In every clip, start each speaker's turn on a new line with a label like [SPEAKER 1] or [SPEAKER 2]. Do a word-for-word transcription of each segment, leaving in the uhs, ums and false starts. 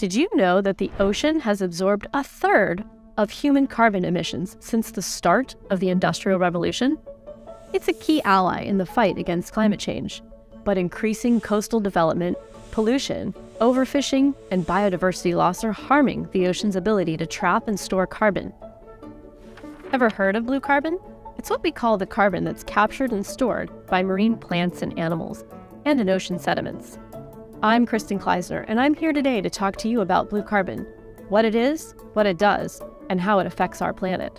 [SPEAKER 1] Did you know that the ocean has absorbed a third of human carbon emissions since the start of the Industrial Revolution? It's a key ally in the fight against climate change, but increasing coastal development, pollution, overfishing, and biodiversity loss are harming the ocean's ability to trap and store carbon. Ever heard of blue carbon? It's what we call the carbon that's captured and stored by marine plants and animals, and in ocean sediments. I'm Kristen Kleisner, and I'm here today to talk to you about blue carbon, what it is, what it does, and how it affects our planet.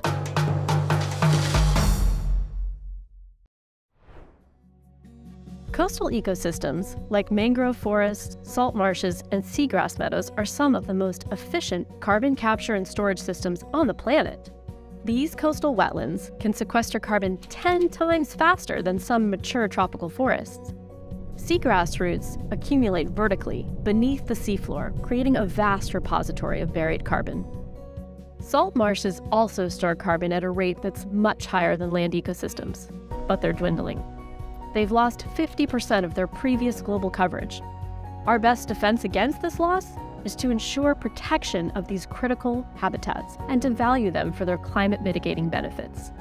[SPEAKER 1] Coastal ecosystems, like mangrove forests, salt marshes, and seagrass meadows, are some of the most efficient carbon capture and storage systems on the planet. These coastal wetlands can sequester carbon ten times faster than some mature tropical forests. Seagrass roots accumulate vertically beneath the seafloor, creating a vast repository of buried carbon. Salt marshes also store carbon at a rate that's much higher than land ecosystems, but they're dwindling. They've lost fifty percent of their previous global coverage. Our best defense against this loss is to ensure protection of these critical habitats and to value them for their climate mitigating benefits.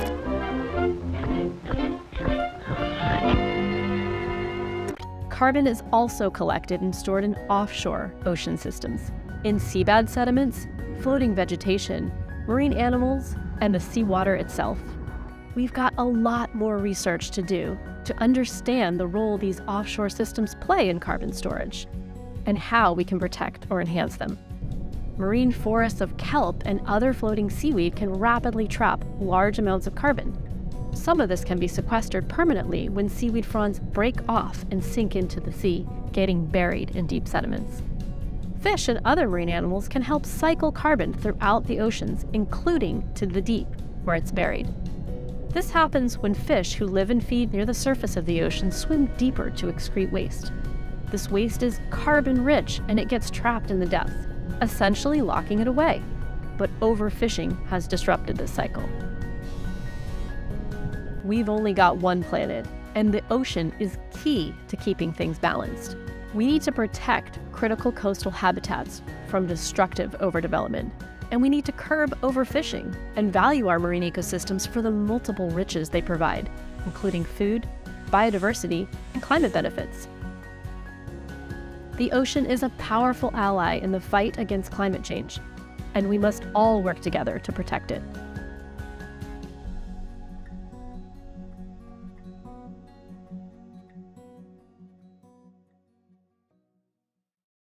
[SPEAKER 1] Carbon is also collected and stored in offshore ocean systems, in seabed sediments, floating vegetation, marine animals, and the seawater itself. We've got a lot more research to do to understand the role these offshore systems play in carbon storage, and how we can protect or enhance them. Marine forests of kelp and other floating seaweed can rapidly trap large amounts of carbon. Some of this can be sequestered permanently when seaweed fronds break off and sink into the sea, getting buried in deep sediments. Fish and other marine animals can help cycle carbon throughout the oceans, including to the deep, where it's buried. This happens when fish who live and feed near the surface of the ocean swim deeper to excrete waste. This waste is carbon-rich and it gets trapped in the depths, essentially locking it away. But overfishing has disrupted this cycle. We've only got one planet, and the ocean is key to keeping things balanced. We need to protect critical coastal habitats from destructive overdevelopment, and we need to curb overfishing and value our marine ecosystems for the multiple riches they provide, including food, biodiversity, and climate benefits. The ocean is a powerful ally in the fight against climate change, and we must all work together to protect it.